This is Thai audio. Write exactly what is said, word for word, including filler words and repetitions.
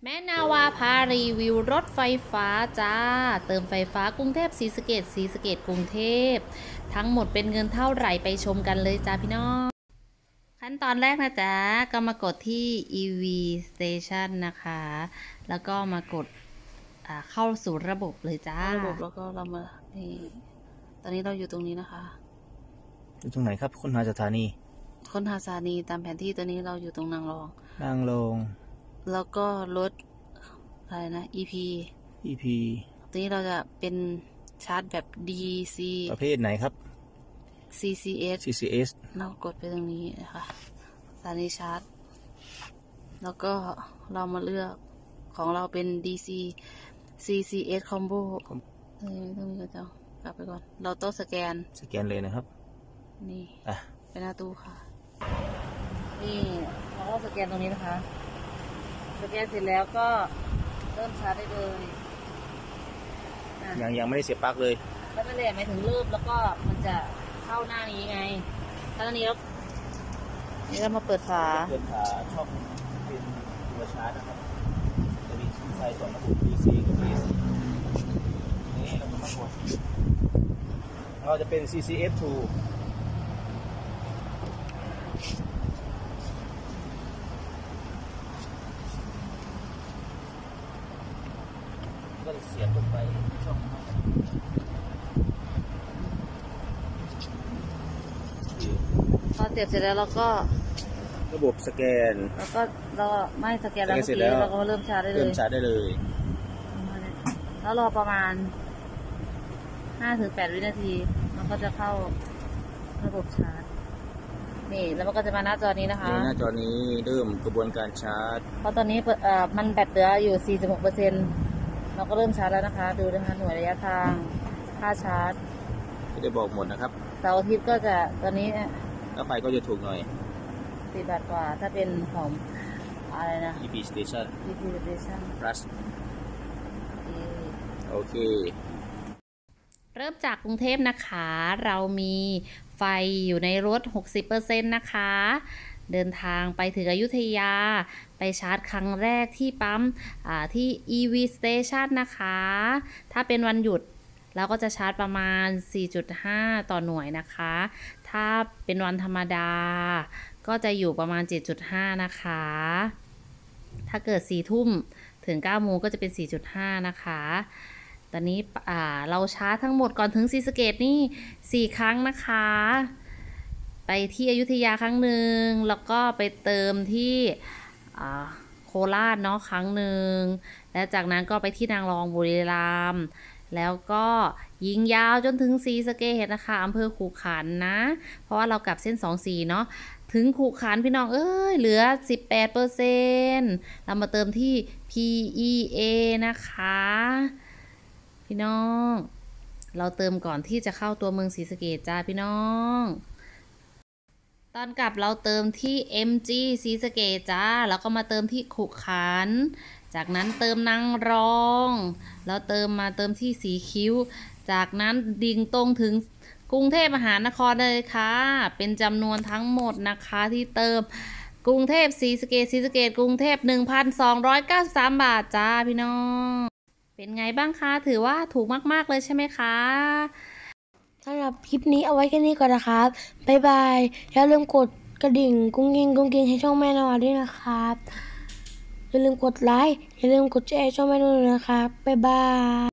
แม่นาวาพารีวิวรถไฟฟ้าจ้าเติมไฟฟ้ากรุงเทพศรีสะเกษศรีสะเกษกรุงเทพทั้งหมดเป็นเงินเท่าไหร่ไปชมกันเลยจ้าพี่น้องขั้นตอนแรกนะจ๊ะก็มากดที่ อี วี Station นะคะแล้วก็มากดเข้าสู่ระบบเลยจ้าระบบแล้วก็เรามานี่ตอนนี้เราอยู่ตรงนี้นะคะอยู่ตรงไหนครับค้นหาสถานีค้นหาสถานีตามแผนที่ตัวนี้เราอยู่ตรงนางรองนางรองแล้วก็รถอะไรนะ อี พีอี พีตัวนี้เราจะเป็นชาร์จแบบ ดี ซีประเภทไหนครับซี ซี เอสซี ซี เอสเรากดไปตรงนี้นะคะสถานีชาร์จแล้วก็เรามาเลือกของเราเป็น ดี ซี ซี ซี เอส Combo ตรงนี้ตรงนี้ก็จะกลับไปก่อนเราต้องสแกนสแกนเลยนะครับนี่อ่ะไปหน้าตู้ค่ะนี่เราก็สแกนตรงนี้นะคะสแกนเสร็จแล้วก็เริ่มชาร์จได้เลยยังยังไม่ได้เสียบปลั๊กเลยแล้วก็เลยหมายถึงเริ่มแล้วก็มันจะเข้าหน้านี้ไงตอนนี้แล้วนี่เรามาเปิดฝาเปิดฝาช่องเป็นตัวชาร์จนะครับจะมีไฟสองระบบ ดี ซี กับ เอ ซี นี่เราจะมากดเราจะเป็น ซี ซี เอส ทูก็เสียบลงไปช่องพอเสียบเสร็จแล้วเราก็ระบบสแกนแล้วก็เราไม่สแกนแล้วเสร็จแล้วเราก็เริ่มชาร์จได้เลยเริ่มชาร์จได้เลยแล้วรอประมาณห้าถึงแปดวินาทีมันก็จะเข้าระบบชาร์จนี่แล้วมันก็จะมาหน้าจอนี้นะคะหน้าจอนี้เริ่มกระบวนการชาร์จเพราะตอนนี้เอ่อมันแบตเหลืออยู่ สี่สิบหกเปอร์เซ็นต์ เราก็เริ่มชาร์จแล้วนะคะดูนะคะหน่วยระยะทางค่าชาร์จไม่ได้บอกหมดนะครับเสาร์อาทิตย์ก็จะตอนนี้แล้วไฟก็จะถูกหน่อยสี่บาทกว่าถ้าเป็นของอะไรนะอี พี Station อี พี Station Plus โอเคเริ่มจากกรุงเทพนะคะเรามีไฟอยู่ในรถ หกสิบเปอร์เซ็นต์ นะคะเดินทางไปถึงอยุธยาไปชาร์จครั้งแรกที่ปั๊มที่ อี วี Station นะคะถ้าเป็นวันหยุดเราก็จะชาร์จประมาณ สี่จุดห้า ต่อหน่วยนะคะถ้าเป็นวันธรรมดาก็จะอยู่ประมาณ เจ็ดจุดห้า นะคะถ้าเกิด สี่ทุ่มถึง เก้าโมงก็จะเป็น สี่จุดห้า นะคะตอนนี้เราชาร์จทั้งหมดก่อนถึงศรีสะเกษนี่สี่ครั้งนะคะไปที่อยุธยาครั้งหนึ่งแล้วก็ไปเติมที่โคราชเนาะครั้งหนึ่งแล้วจากนั้นก็ไปที่นางรองบุรีรัมย์แล้วก็ยิงยาวจนถึงศรีสะเกษนะคะอำเภอขู่ขันนะเพราะว่าเรากลับเส้นสองสี่เนาะถึงขู่ขันพี่น้องเอ้ยเหลือ สิบแปดเปอร์เซ็นต์ เรามาเติมที่ พี อี เอ นะคะพี่น้องเราเติมก่อนที่จะเข้าตัวเมืองศรีสะเกษจ้าพี่น้องตอนกลับเราเติมที่ เอ็ม จี ศรีสะเกษจ้าแล้วก็มาเติมที่ขุขันจากนั้นเติมนางรองแล้วเติมมาเติมที่สีคิ้วจากนั้นดิ่งตรงถึงกรุงเทพมหานครเลยค่ะเป็นจำนวนทั้งหมดนะคะที่เติมกรุงเทพศรีสะเกษศรีสะเกษกรุงเทพ หนึ่งพันสองร้อยเก้าสิบสาม บาทจ้าพี่น้องเป็นไงบ้างคะถือว่าถูกมากๆเลยใช่ไหมคะสำหรับคลิปนี้เอาไว้แค่นี้ก่อนนะครับบ๊ายบายอย่าลืมกดกระดิ่งกุ้งกิ้งกุ้งกิ้งให้ช่องแม่นวาด้วยนะครับอย่าลืมกดไลค์อย่าลืมกดแชร์ช่องแม่นวาด้วยนะครับบ๊ายบาย